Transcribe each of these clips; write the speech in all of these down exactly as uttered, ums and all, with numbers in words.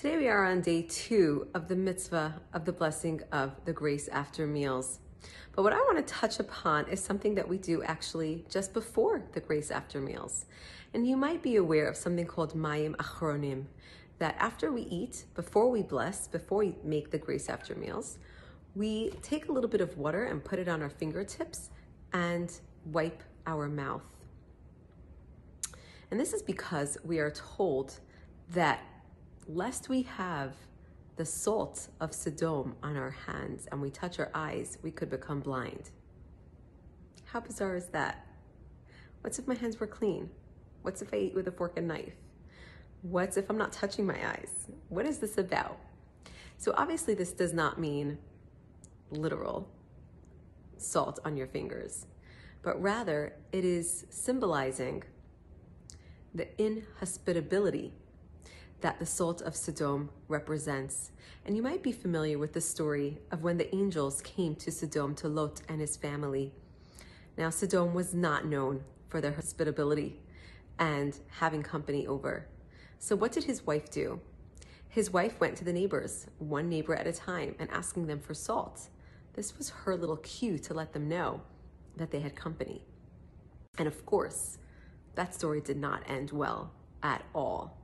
Today we are on day two of the mitzvah of the blessing of the grace after meals. But what I want to touch upon is something that we do actually just before the grace after meals. And you might be aware of something called mayim achronim, that after we eat, before we bless, before we make the grace after meals, we take a little bit of water and put it on our fingertips and wipe our mouth. And this is because we are told that lest we have the salt of Sodom on our hands and we touch our eyes, we could become blind. How bizarre is that? What's if my hands were clean? What's if I eat with a fork and knife? What's if I'm not touching my eyes? What is this about? So obviously this does not mean literal salt on your fingers, but rather it is symbolizing the inhospitability that the salt of Sodom represents. And you might be familiar with the story of when the angels came to Sodom to Lot and his family. Now, Sodom was not known for their hospitability and having company over. So what did his wife do? His wife went to the neighbors, one neighbor at a time, and asking them for salt. This was her little cue to let them know that they had company. And of course, that story did not end well at all.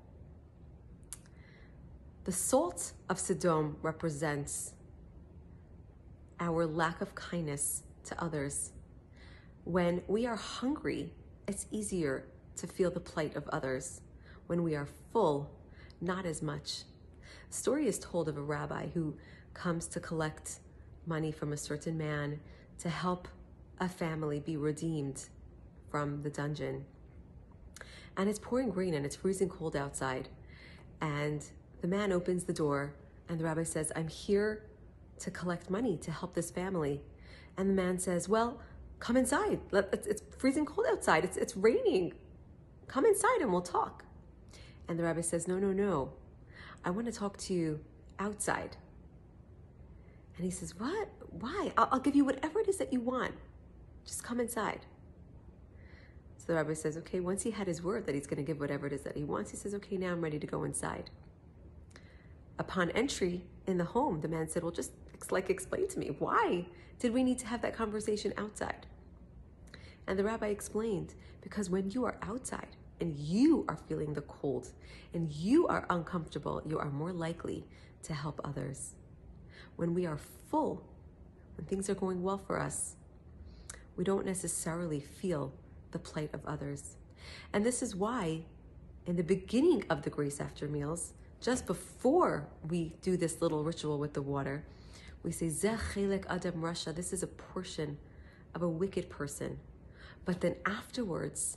The salt of Sodom represents our lack of kindness to others. When we are hungry, it's easier to feel the plight of others. When we are full, not as much. A story is told of a rabbi who comes to collect money from a certain man to help a family be redeemed from the dungeon. And it's pouring rain and it's freezing cold outside. And the man opens the door and the rabbi says, "I'm here to collect money to help this family." And the man says, "Well, come inside. It's freezing cold outside. It's, it's raining. Come inside and we'll talk." And the rabbi says, "No, no, no. I want to talk to you outside." And he says, "What? Why? I'll, I'll give you whatever it is that you want. Just come inside." So the rabbi says, okay, once he had his word that he's going to give whatever it is that he wants, he says, "Okay, now I'm ready to go inside." Upon entry in the home, the man said, "Well, just like explain to me, why did we need to have that conversation outside?" And the rabbi explained, because when you are outside and you are feeling the cold and you are uncomfortable, you are more likely to help others. When we are full, when things are going well for us, we don't necessarily feel the plight of others. And this is why in the beginning of the grace after meals, just before we do this little ritual with the water, we say, "Zeh chelek adam rasha," this is a portion of a wicked person. But then afterwards,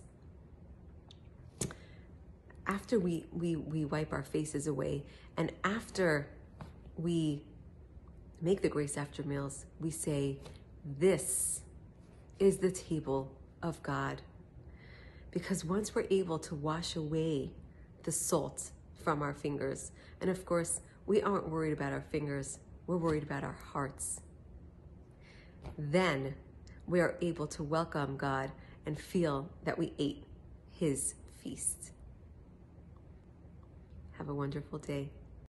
after we, we, we wipe our faces away, and after we make the grace after meals, we say, "This is the table of God." Because once we're able to wash away the salt from our fingers, and of course, we aren't worried about our fingers, we're worried about our hearts, then we are able to welcome God and feel that we ate his feast. Have a wonderful day.